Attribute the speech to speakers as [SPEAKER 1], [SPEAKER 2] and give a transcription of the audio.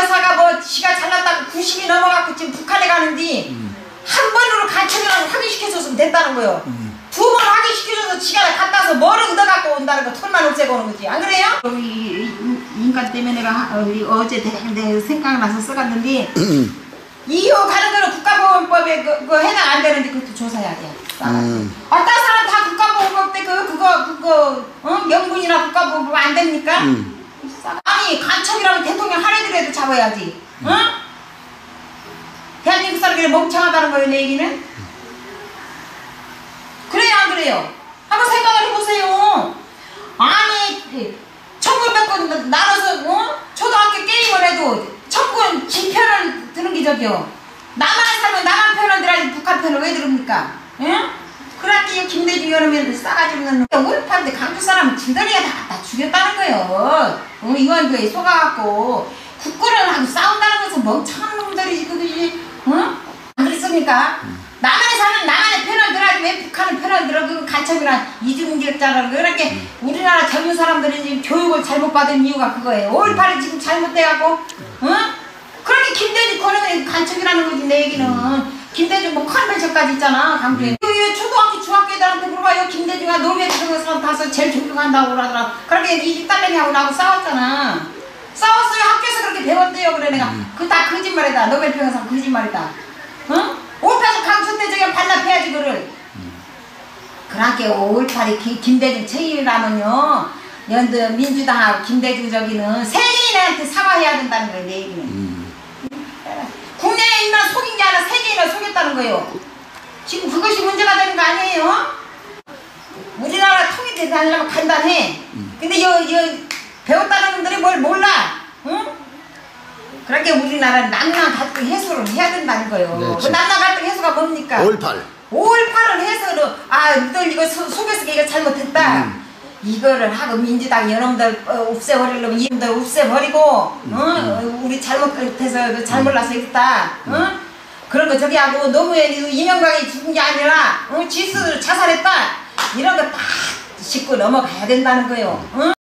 [SPEAKER 1] 여사가 뭐 지가 잘났다고 90이 넘어갖고 지금 북한에 가는데 한 번으로 간첩이라고 확인시켜줬으면 됐다는 거요. 두 번 확인시켜줘서 지가 갔다 와서 뭐를 얻어갖고 온다는 거 털만 없애고 오는 거지. 안 그래요? 이 인간 때문에 내가 어제 내가 생각나서 써갔는데 이호 가는 거는 국가보건법에 그거 해당 안 되는데 그것도 조사해야 돼. 어떤 사람 다 국가보건법 때 그거 명분이나 국가보건법 안 됩니까? 아니 간첩이라면 대통령 하루에도 잡아야지. 대한민국 사람들이 멍청하다는 거예요 내 얘기는. 그래요 안 그래요? 한번 생각을 해보세요. 아니 천군 나눠서 초등학교 게임을 해도 천군 지편을 드는 게 저기요. 나만 살면 나만 편을 들어야지 북한 편을 왜 들읍니까? 응? 그렇게 김대중 여름에도 싸가지 없는 올파인데 강주 사람은 들더니가 다 죽였다는 거예요. 의원교에 속아갖고 국군을 하고 싸운다는 것은 멍청한 놈들이지 그것이. 응? 안 그랬습니까? 나만에 사는 나만의 편을 들어야지 왜 북한의 편을 들어. 그 간첩이나 이중인격자라는 거. 그렇게 우리나라 젊은 사람들이 지금 교육을 잘못 받은 이유가 그거예요. 5.18이 지금 잘못돼갖고 응? 그렇게 김대중 거는 간첩이라는 거지 내 얘기는. 김대중 뭐 컨벤션까지 있잖아 강주에. 초등학교 중학교 애들한테 물어봐요. 김대중아 노벨 사람 가서 제일 존경한다고 그러더라. 그렇게 이 딸내미하고 나하고 싸웠잖아. 싸웠어요. 학교에서 그렇게 배웠대요. 그래 내가 그 다 거짓말이다. 노벨평상 거짓말이다. 응? 5.18 강수 때 저기 반납해야지 그를. 그렇게 5.18이 김대중 책임이라면요 연두 민주당하고 김대중 저기는 세계인한테 사과해야 된다는 거예요 내 얘기는. 국내에 있는 속인 게 아니라 세계인을 속였다는 거예요. 지금 그것이 문제가 되는 거 아니에요? 우리나라 통일되려면 간단해. 근데 배웠다는 분들이 뭘 몰라. 응? 그렇게 우리나라는 남남 갈등 해소를 해야 된다는 거예요. 네, 그 남남 갈등 해소가 뭡니까? 5.18을 해서 너들 이거 속여서 이거 잘못했다. 이거를 하고 민주당 여러분들 없애버리려면 이분들 없애버리고 우리 잘못해서 잘몰라서 했다. 그런 거 저기 하고 노무현 이명박이 죽은 게 아니라 지수를 자살했다. 이런 거 딱 짚고 넘어가야 된다는 거예요.